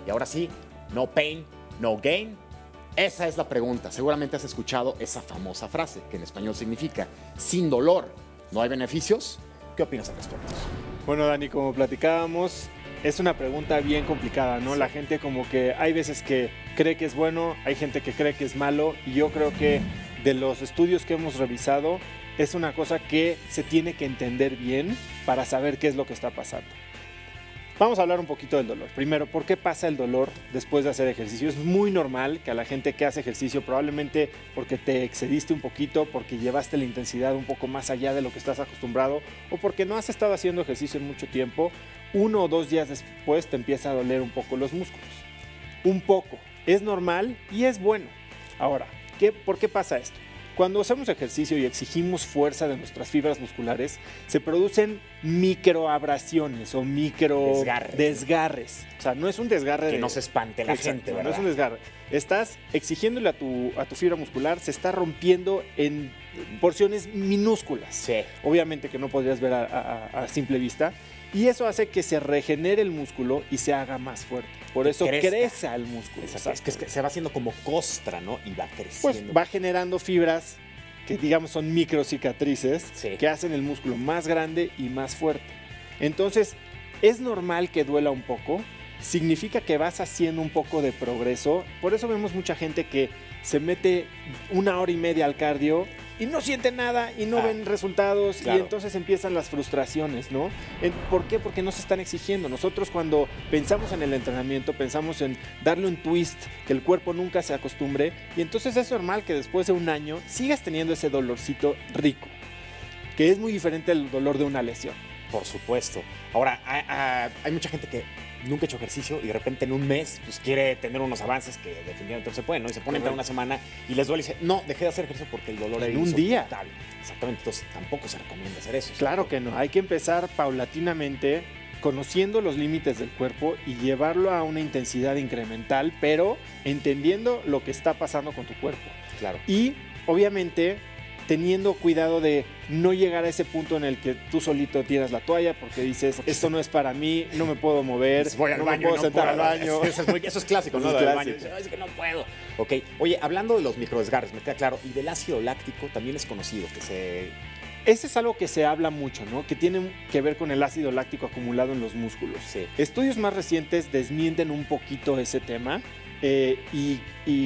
Y ahora sí, no pain, no gain. Esa es la pregunta. Seguramente has escuchado esa famosa frase, que en español significa, sin dolor, ¿no hay beneficios? ¿Qué opinas al respecto? Bueno, Dani, como platicábamos, es una pregunta bien complicada, ¿no? Sí. La gente como que hay veces que cree que es bueno, hay gente que cree que es malo, y yo creo que de los estudios que hemos revisado, es una cosa que se tiene que entender bien para saber qué es lo que está pasando. Vamos a hablar un poquito del dolor. Primero, ¿por qué pasa el dolor después de hacer ejercicio? Es muy normal que a la gente que hace ejercicio, probablemente porque te excediste un poquito, porque llevaste la intensidad un poco más allá de lo que estás acostumbrado, o porque no has estado haciendo ejercicio en mucho tiempo, 1 o 2 días después te empieza a doler un poco los músculos. Un poco. Es normal y es bueno. Ahora, ¿por qué pasa esto? Cuando hacemos ejercicio y exigimos fuerza de nuestras fibras musculares, se producen microabrasiones o desgarres. O sea, no es un desgarre Que no se espante la gente, ¿verdad? No es un desgarre. Estás exigiéndole a tu fibra muscular, se está rompiendo en porciones minúsculas. Sí. Obviamente que no podrías ver a simple vista. Y eso hace que se regenere el músculo y se haga más fuerte. Por eso crece el músculo. Exacto. Es que se va haciendo como costra, ¿no? Y va creciendo. Pues va generando fibras que digamos son microcicatrices, sí, que hacen el músculo más grande y más fuerte. Entonces, es normal que duela un poco. Significa que vas haciendo un poco de progreso. Por eso vemos mucha gente que se mete 1 hora y media al cardio y no siente nada y no ven resultados, claro. Y entonces empiezan las frustraciones, ¿no? ¿Por qué? Porque no se están exigiendo. Nosotros cuando pensamos en el entrenamiento, pensamos en darle un twist, que el cuerpo nunca se acostumbre, y entonces es normal que después de 1 año sigas teniendo ese dolorcito rico, que es muy diferente al dolor de una lesión. Por supuesto. Ahora, hay mucha gente que nunca ha hecho ejercicio y de repente en un mes pues quiere tener unos avances que definitivamente no se pueden, ¿no? Y se ponen una semana y les duele y dicen, no, dejé de hacer ejercicio porque el dolor en un día. Exactamente, entonces tampoco se recomienda hacer eso. Claro que no, hay que empezar paulatinamente, conociendo los límites del cuerpo y llevarlo a una intensidad incremental, pero entendiendo lo que está pasando con tu cuerpo. Claro. Y obviamente teniendo cuidado de no llegar a ese punto en el que tú solito tiras la toalla porque dices, esto no es para mí, no me puedo mover, voy al no baño, me puedo sentar al baño. Eso es clásico, ¿no? Es Del clásico. baño. Es que no puedo. Ok, oye, hablando de los microdesgarres, me queda claro, y del ácido láctico también es conocido, Ese es algo que se habla mucho, ¿no? Que tiene que ver con el ácido láctico acumulado en los músculos. Sí. Estudios más recientes desmienten un poquito ese tema. Y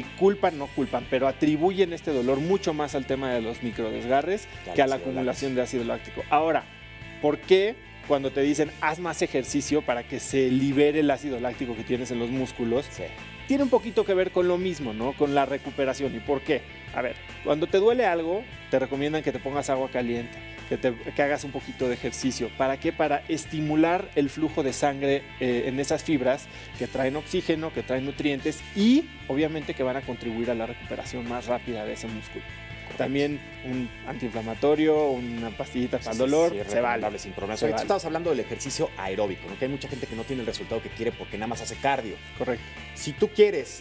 no culpan, pero atribuyen este dolor mucho más al tema de los microdesgarres que a la acumulación de ácido láctico. Ahora, ¿por qué cuando te dicen haz más ejercicio para que se libere el ácido láctico que tienes en los músculos? Sí. Tiene un poquito que ver con lo mismo, ¿no? Con la recuperación. ¿Y por qué? A ver, cuando te duele algo, te recomiendan que te pongas agua caliente, que hagas un poquito de ejercicio. ¿Para qué? Para estimular el flujo de sangre en esas fibras que traen oxígeno, que traen nutrientes y obviamente que van a contribuir a la recuperación más rápida de ese músculo. También un antiinflamatorio, una pastillita para el dolor, se vale. Sin problema. Tú estabas hablando del ejercicio aeróbico, ¿no? Que hay mucha gente que no tiene el resultado que quiere porque nada más hace cardio. Correcto. Si tú quieres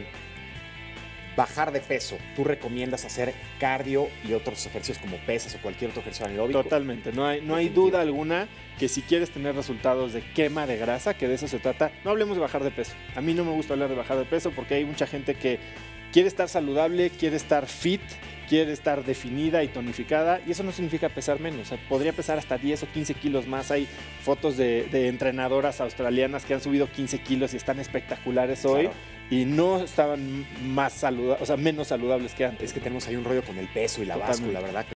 bajar de peso, ¿tú recomiendas hacer cardio y otros ejercicios como pesas o cualquier otro ejercicio aeróbico? Totalmente, no hay duda alguna que si quieres tener resultados de quema de grasa, que de eso se trata, no hablemos de bajar de peso. A mí no me gusta hablar de bajar de peso porque hay mucha gente que quiere estar saludable, quiere estar fit, quiere estar definida y tonificada, y eso no significa pesar menos. O sea, podría pesar hasta 10 o 15 kilos más. Hay fotos de entrenadoras australianas que han subido 15 kilos y están espectaculares hoy. Claro. Y no estaban menos saludables que antes. Es que tenemos ahí un rollo con el peso y la báscula, ¿verdad?